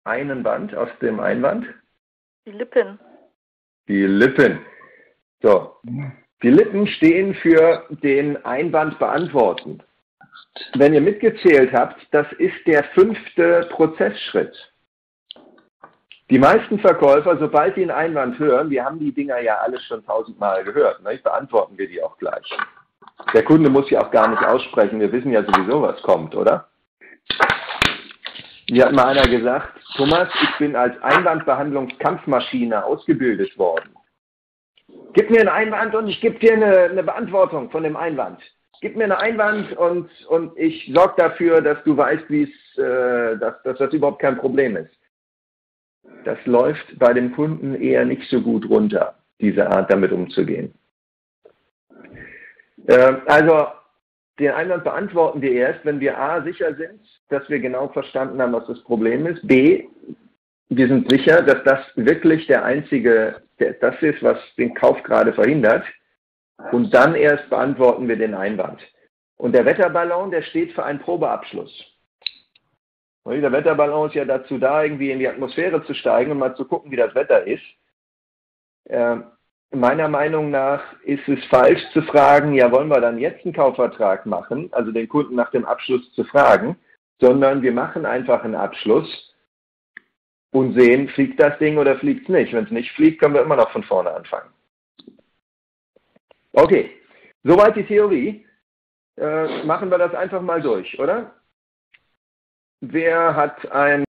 einen Band aus dem Einwand? Die Lippen. Die Lippen. So. Die Lippen stehen für den Einwand beantworten. Wenn ihr mitgezählt habt, das ist der 5. Prozessschritt. Die meisten Verkäufer, sobald sie einen Einwand hören, wir haben die Dinger ja alle schon 1000-mal gehört, ne? Beantworten wir die auch gleich. Der Kunde muss ja auch gar nicht aussprechen, wir wissen ja sowieso, was kommt, oder? Mir hat mal einer gesagt, Thomas, ich bin als Einwandbehandlungskampfmaschine ausgebildet worden. Gib mir einen Einwand und ich gebe dir eine Beantwortung von dem Einwand. Gib mir einen Einwand und ich sorge dafür, dass du weißt, dass das überhaupt kein Problem ist. Das läuft bei dem Kunden eher nicht so gut runter, diese Art damit umzugehen. Also den Einwand beantworten wir erst, wenn wir A, sicher sind, dass wir genau verstanden haben, was das Problem ist. B, wir sind sicher, dass das wirklich das ist, was den Kauf gerade verhindert. Und dann erst beantworten wir den Einwand. Und der Wetterballon, der steht für einen Probeabschluss. Und der Wetterballon ist ja dazu da, irgendwie in die Atmosphäre zu steigen und mal zu gucken, wie das Wetter ist. Meiner Meinung nach ist es falsch zu fragen, ja, wollen wir dann jetzt einen Kaufvertrag machen, also den Kunden nach dem Abschluss zu fragen, sondern wir machen einfach einen Abschluss und sehen, fliegt das Ding oder fliegt es nicht. Wenn es nicht fliegt, können wir immer noch von vorne anfangen. Okay, soweit die Theorie. Machen wir das einfach mal durch, oder? Wer hat ein